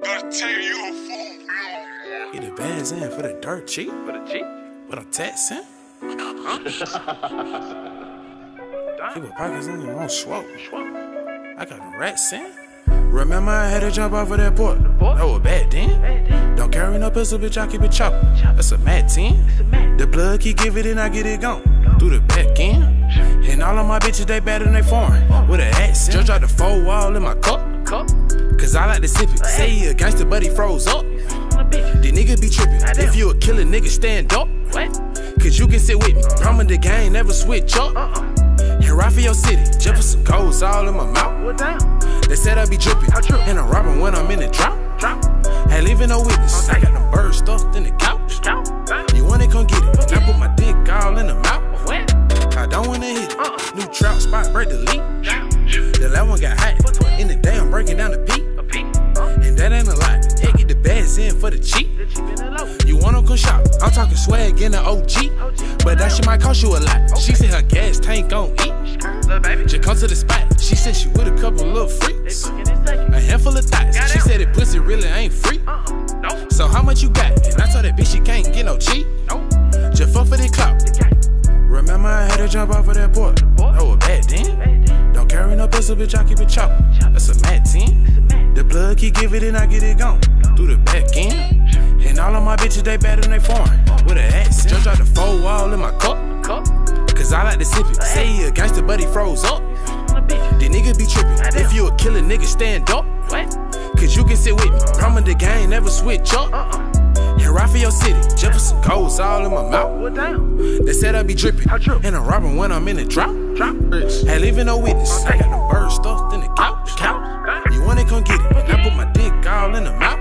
Gotta tell you a fool. Get the bands in for the dirt cheap. For the cheap? What I'm taxing? Keep a pockets in your own swap. I got the rats in. Remember I had to jump off of that port. That was bad then. Don't carry no pistol, bitch, I keep it chopping. That's a mad 10. The plug keep give it and I get it gone. Through the back end. And all of my bitches, they better than they foreign. With an accent. Just dropped the 4 wall in my cup. Cause I like to sip it. Say he a gangster, but he froze up. The nigga be tripping. If you a killer nigga, stand up. Cause you can sit with me. Promise the gang never switch up. And ride for your city. Jumping some goals all in my mouth. They said I be dripping. And I'm robbing when I'm in the drought. Ain't leaving no witness. I got them birds stuffed in the couch. You wanna come get it? I put my dick all in the mouth. I don't wanna hit it. New trap spot, break the leak. The last one got hot. In the day, I'm breaking down the peak. And that ain't a lot. Hey, get the bags in for the cheap. You wanna come shop? I'm talking swag in the OG. But that shit might cost you a lot. She said her gas tank gon' eat. Just come to the spot. She said she with a couple little freaks. A handful of thoughts. She said that pussy really ain't free. So how much you got? And I told that bitch she can't get no cheap. Just fuck for the clout. Remember I had to jump off of that port. That was bad then. Don't carry no pistol, bitch, I keep it chopping. That's a mad 10. The plug keep give it and I get it gone. Through the back end. And all of my bitches, they better than they foreign. With an accent. Just dropped the 4 wall in my cup. Cause I like to sip it. Say he a gangster, but he froze up. The nigga be tripping. If you a killer nigga, stand up. Cause you can sit with me. Promise the gang never switch up. And ride for your city. Jumping some goals all in my mouth. They said I be dripping. And I'm robbing when I'm in the drought. Ain't leaving no witness. I got them birds stuffed in the couch. You wanna come get it? And I put my dick all in the mouth.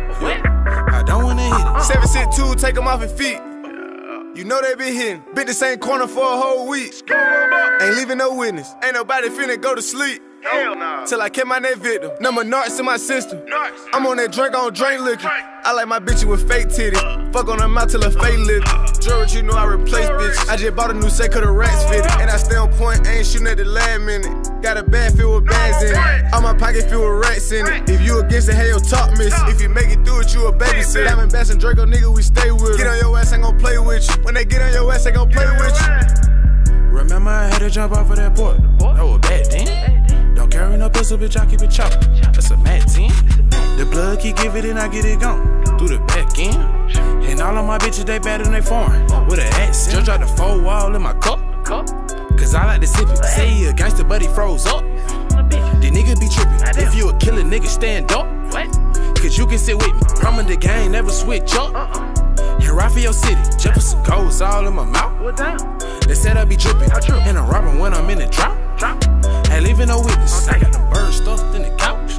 I don't wanna hit it. 762, take them off your feet. You know they been hitting. Bit the same corner for a whole week. Ain't leaving no witness. Ain't nobody finna go to sleep. Hell nah. Till I kept my net victim. Number narcs in my system. I'm on that drink on drink liquor. I like my bitches with fake titties. Fuck on her mouth till her fake lift. Jared, you know I replace bitches. I just bought a new set cause the rats fitted. And I stay on point, ain't shooting at the last minute. Got a bag filled with bags in it. All my pocket filled with rats in it. If you against it, hey, your top miss. If you make it through it, you a babysitter. Diamond Bass and Draco, nigga, we stay with it. Get on your ass, ain't gon' play with you. When they get on your ass, they gon' play with you. Remember I had to jump off of that port. That was bad then. Don't carry no pistol, bitch, I keep it chopping. That's a mad 10. The plug keep give it and I get it gone. Through the back end. And all of my bitches, they better than they foreign. With an accent. Just dropped the 4 wall in my cup. Cause I like to sip it. Say he a gangster, but he froze up. The nigga be tripping. If you a killer nigga, stand up. Cause you can sit with me. Promise the gang never switch up. And ride for your city. Jumping some goals all in my mouth. They said I be dripping. And I'm robbing when I'm in the drought. Ain't leaving no witness. I got them birds stuffed in the couch.